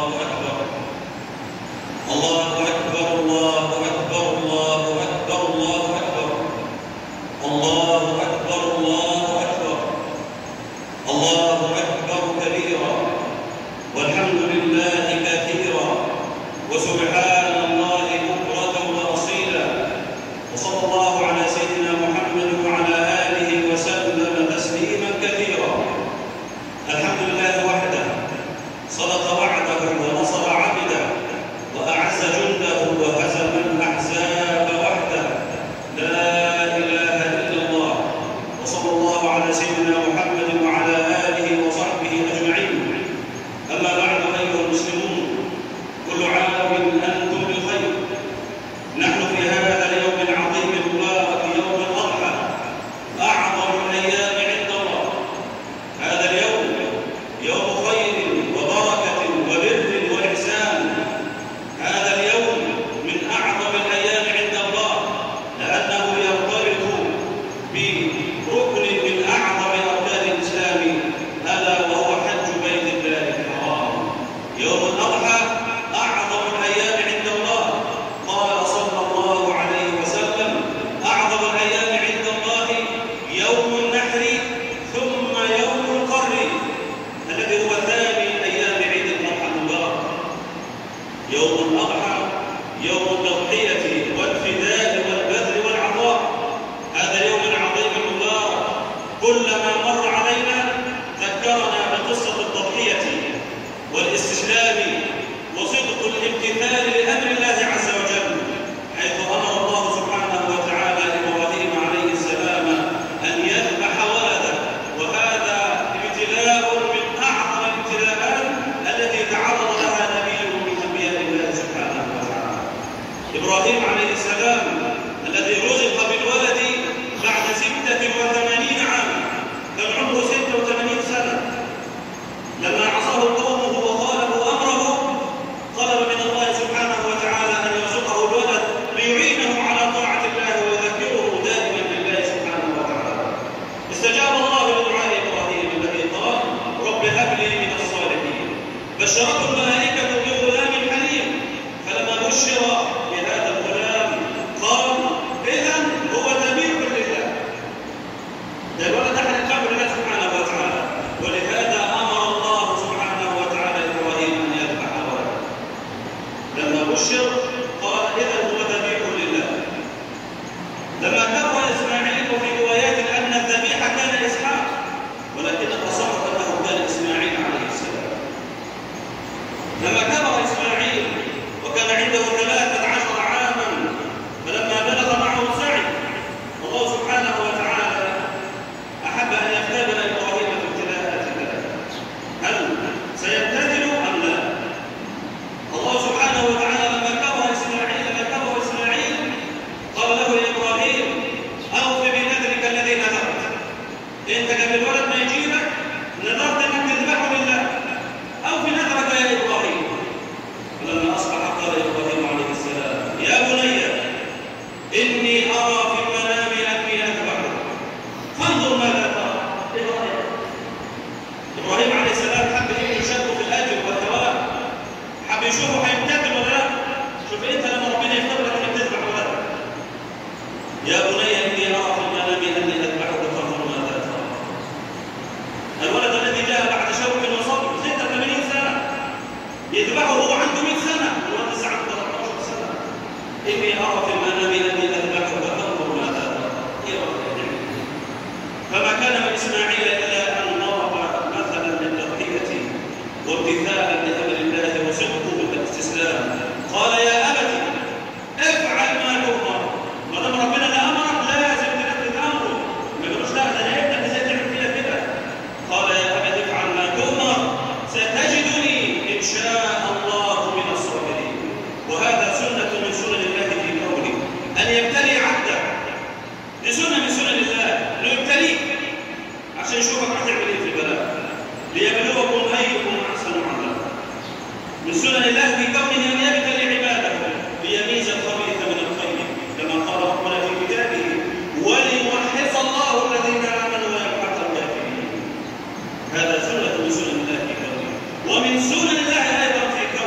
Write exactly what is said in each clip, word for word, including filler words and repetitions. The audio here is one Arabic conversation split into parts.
ومن سنن الله أيضا في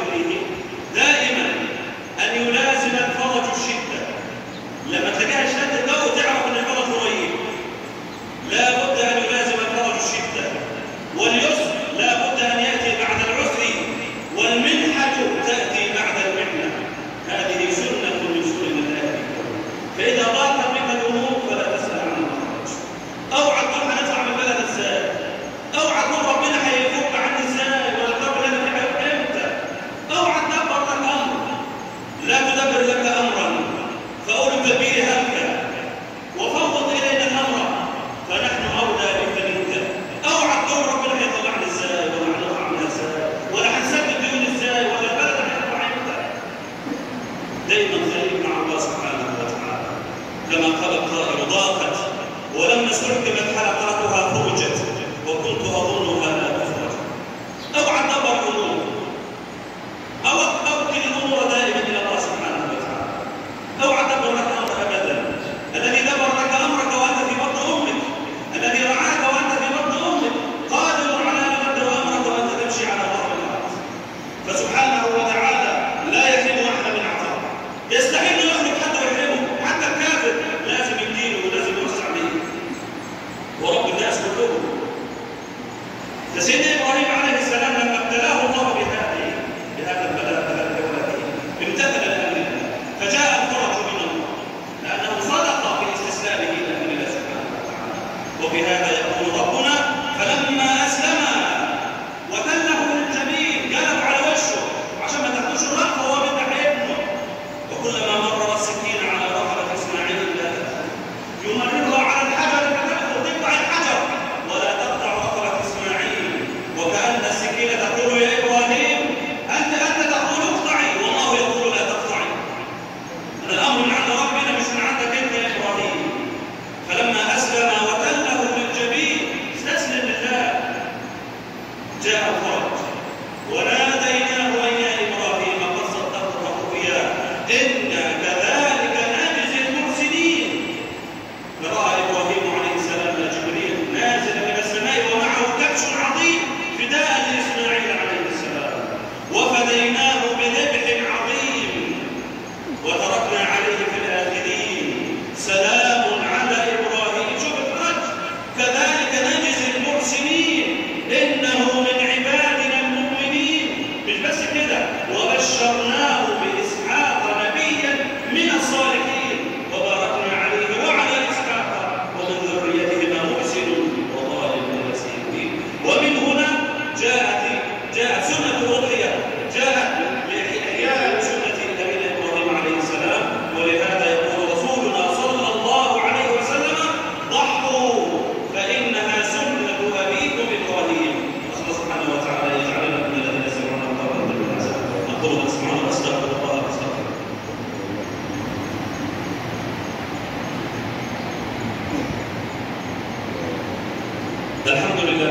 وبشرناه بإسحاق نبيا من الصالحين وباركنا عليه وعلى إسحاق ومن ذريتهما محسن وظالم لنفسه. ومن هنا جاءت جاءت سنة الأضحية، جاءت لإحياء سنة أبينا إبراهيم عليه السلام. ولهذا يقول رسولنا صلى الله عليه وسلم: ضحوا فإنها سنة أبيكم إبراهيم. الله سبحانه وتعالى يجعلنا من الذين يسمعون القول ويتبعون أحسنه. أقول ما تسمعون وأستغفر الله واستغفر. الحمد لله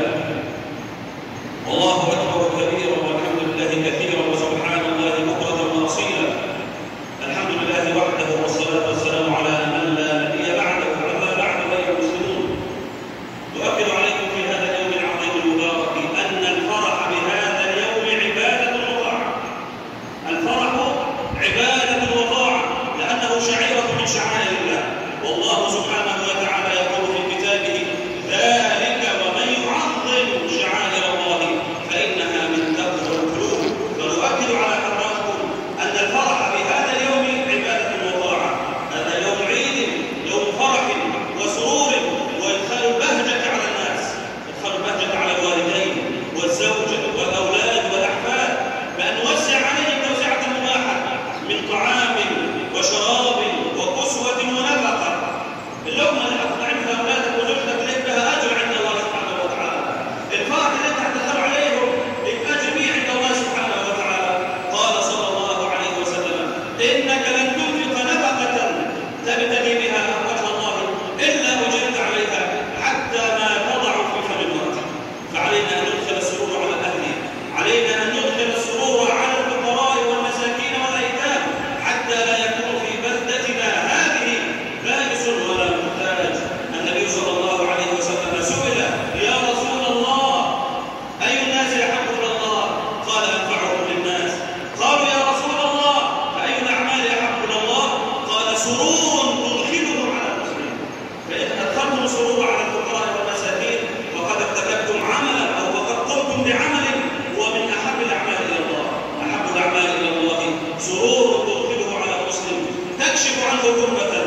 والله أكبر كبيرا والحمد لله كثيرا وسبحان الله بكرة وأصيلا. الحمد لله وحده والصلاة والسلام على من لا نبي بعده. أما بعد أيها المسلمون، أؤكد عليكم في هذا اليوم العظيم المبارك أن الفرح بهذا اليوم عبادة وطاعة. الفرح عبادة وطاعة لأنه شعيرة من شعائر الله. والله سبحانه وتعالى يقول في كتابه: ذلك ومن يعظم شعائر الله فإنها من تقوى القلوب. فنؤكد على حضراتكم أن الفرح بهذا اليوم عبادة وطاعة. هذا يوم عيد، يوم فرح وسرور وإدخال البهجة على الناس، إدخال البهجة على الوالدين والزوجة والأولاد والأحفاد، بأن نوسع عليهم توسعة مباحة من طعام وشراب وكسوة ونفقة. اللقمة اللي هتطعمها أولادك وزوجتك لك لها أجر عند الله سبحانه وتعالى. الفرح اللي أنت هتدخل عليهم لك أجر به عند الله سبحانه وتعالى. قال صلى الله عليه وسلم: إنك لن تنفق نفقة تبتغي بها وجه الله إلا أجرت عليها حتى ما تضع في فم امرأتك. فعلينا أن ندخل السرور على أهله، علينا أن ندخل السرور على الفقراء والمساكين والأيتام، حتى لا يكون في بلدتنا هذه بائس ولا محتاج. النبي صلى الله عليه وسلم سئل: يا رسول الله أي الناس أحب إلى الله؟ قال: أنفعهم للناس. قالوا: يا رسول الله فأي الأعمال أحب إلى الله؟ قال: سرور تدخله على المسلمين. فإن أدخلتم السرور على الفقراء والمساكين وقد ارتكبتم عملا أو وقد قمتم بعمل هو من أحب الأعمال إلى الله. أحب الأعمال إلى الله سرور تدخله على المسلم تكشف عنه كربة